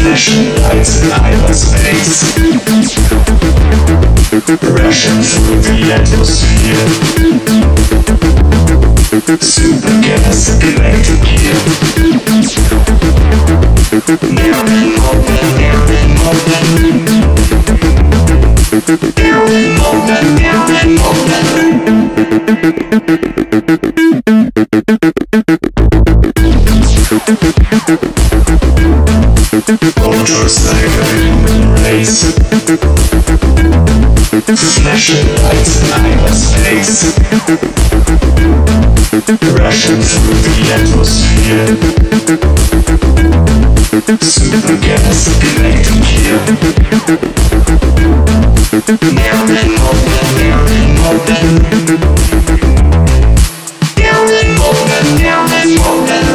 Flashing lights in hyperspace, rushing through the atmosphere. Super gas, electric gear. Down and open, down and open. Down and open, down and open. Motors like a human race, flashing lights in hyperspace, rushing through the atmosphere. Super gas, electric gear. Down and open, down and open. Down and open, down and open.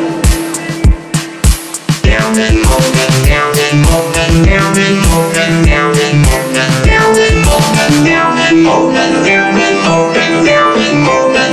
Down and open, down and open, down and open, down and open, down and open, down and open, down and open, down and open.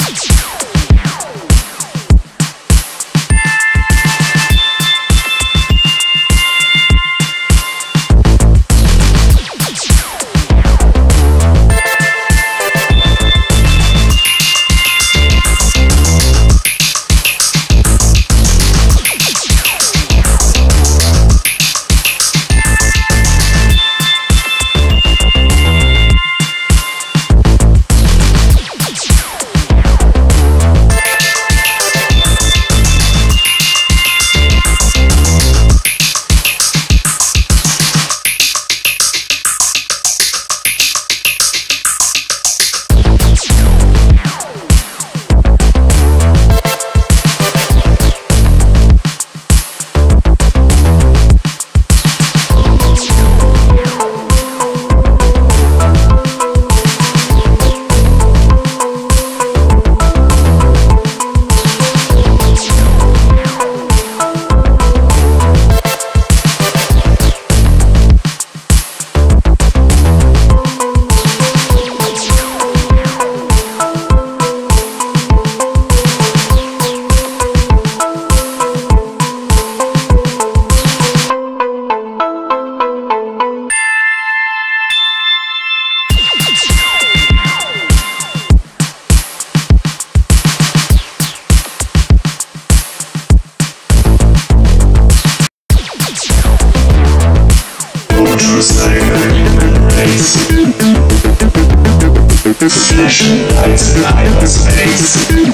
Flashing lights in hyperspace,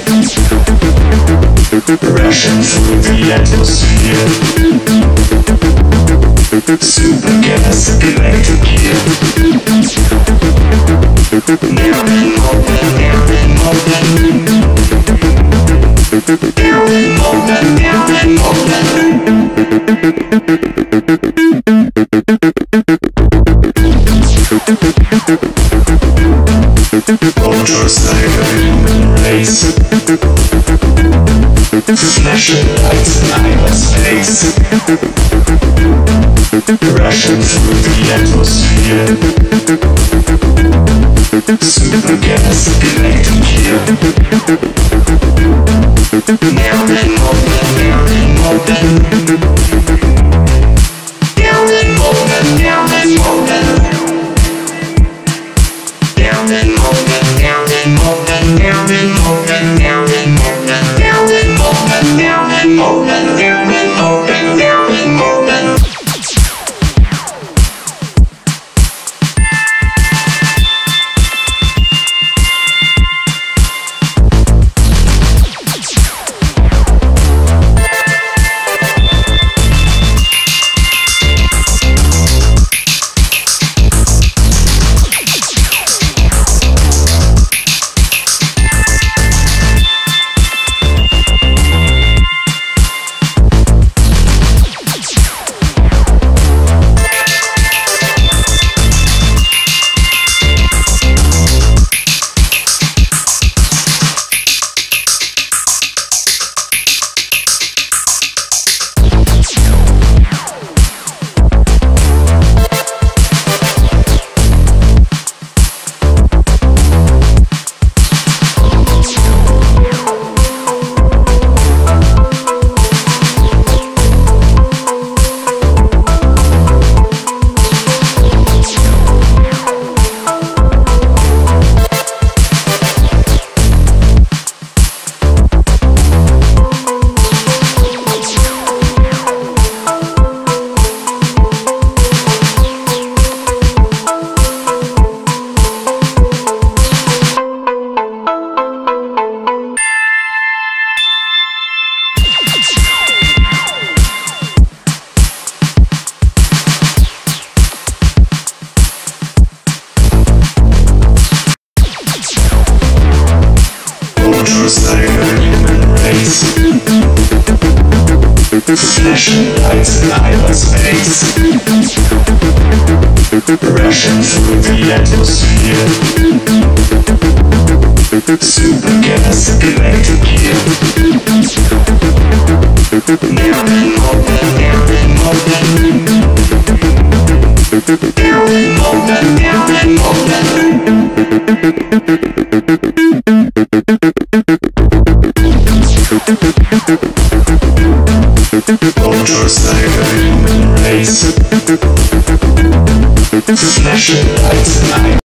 rushing through the atmosphere. Super gas, electric gear. Down and open, down and open. Down and open, down and open. Motors like a human race, flashing lights in hyperspace, rushing through the atmosphere. Super gas, electric gear. Down and open, down and open. Down and open, down and open. Down and open, down and open, down and open, down and open, down and open, down and open, down and open, down and open. Flashing lights in hyperspace, rushing through the atmosphere. Supergas electric gear. Nearly moment, nearly moment. Nearly moment, nearly Motors like a human race, flashing lights and